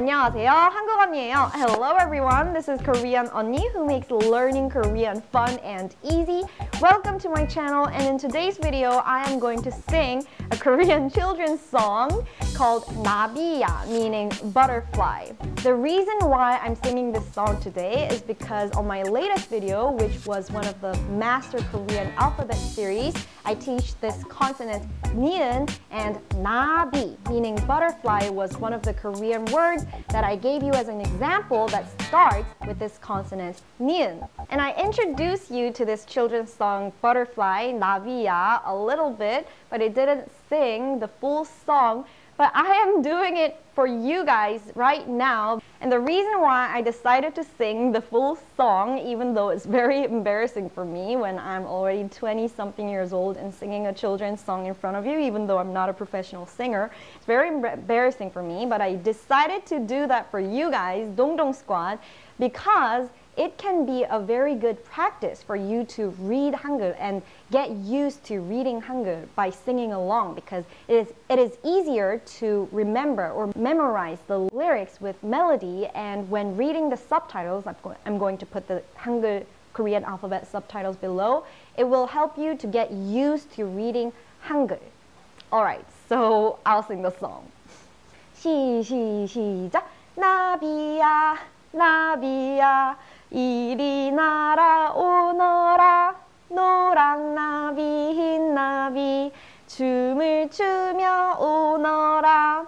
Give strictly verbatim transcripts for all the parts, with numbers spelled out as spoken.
안녕하세요, 한국 언니예요. Hello everyone, this is Korean 언니 who makes learning Korean fun and easy. Welcome to my channel, and in today's video I am going to sing a Korean children's song called 나비야, meaning butterfly. The reason why I'm singing this song today is because on my latest video, which was one of the Master Korean Alphabet series, I teach this consonant ni은, and 나비, meaning butterfly, was one of the Korean words that I gave you as an example that starts with this consonant ni은. And I introduced you to this children's song Butterfly, 나비야, a little bit, but I didn't sing the full song. But I am doing it for you guys right now. And the reason why I decided to sing the full song, even though it's very embarrassing for me when I'm already twenty something years old and singing a children's song in front of you, even though I'm not a professional singer, it's very embarrassing for me. But I decided to do that for you guys, Dongdong Squad, because it can be a very good practice for you to read Hangul and get used to reading Hangul by singing along, because it is, it is easier to remember or memorize the lyrics with melody. And when reading the subtitles, I'm, go I'm going to put the Hangul Korean alphabet subtitles below, it will help you to get used to reading Hangul. Alright, so I'll sing the song. 시, 시, 시작! 나비야, 나비야, 이리 날아오너라, 노랑 나비 흰 나비 춤을 추며 오너라.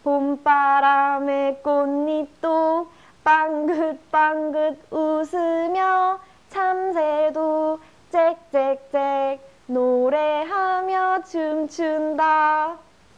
봄바람에 꽃잎도 빵긋빵긋 웃으며 참새도 짹짹짹 노래하며 춤춘다.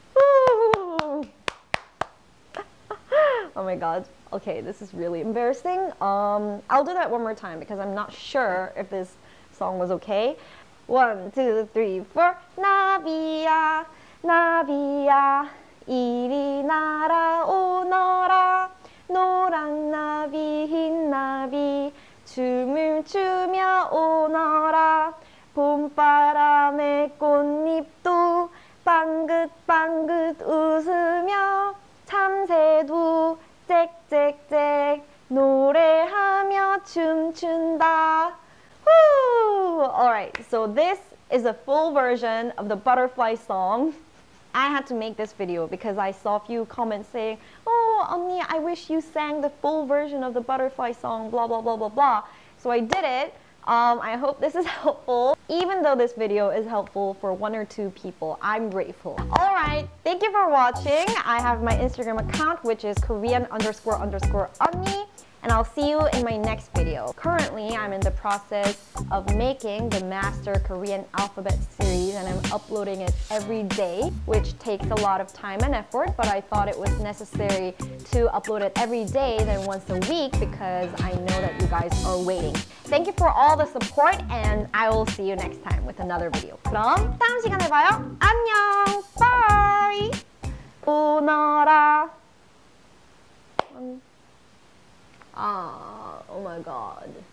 Oh my god. Okay, this is really embarrassing. Um, I'll do that one more time because I'm not sure if this song was okay. One, two, three, four. 나비야, 나비야, 이리 날아오너라, 노랑 나비 흰 나비 춤을 추며 오너라. 봄바람에 꽃잎도 빵긋빵긋 웃으며 참새도 짹짹짹 노래하며 춤춘다. Woo! Alright, so this is a full version of the butterfly song. I had to make this video because I saw a few comments saying, oh, 언니, I wish you sang the full version of the butterfly song, blah, blah, blah, blah, blah. So I did it. Um, I hope this is helpful. Even though this video is helpful for one or two people, I'm grateful. Alright, thank you for watching. I have my Instagram account, which is Korean underscore underscore 언니. And I'll see you in my next video. Currently, I'm in the process of making the Master Korean Alphabet series, and I'm uploading it every day, which takes a lot of time and effort, but I thought it was necessary to upload it every day than once a week because I know that you guys are waiting. Thank you for all the support, and I will see you next time with another video. 그럼 다음 시간에 봐요. 안녕. Bye. 오너라. Ah, oh my god.